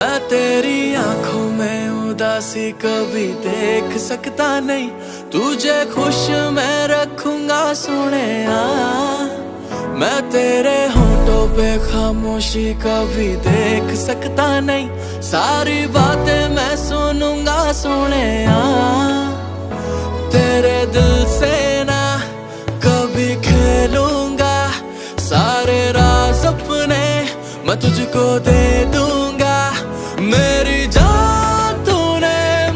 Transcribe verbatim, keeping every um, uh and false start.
मैं तेरी आंखों में उदासी कभी देख सकता नहीं, तुझे खुश मैं रखूंगा सोनिया। मैं तेरे होठों पे खामोशी कभी देख सकता नहीं, सारी बातें मैं सुनूंगा सोनिया। तेरे दिल से ना कभी खेलूंगा, सारे राज अपने मैं तुझको दे दूंगा। मेरी जान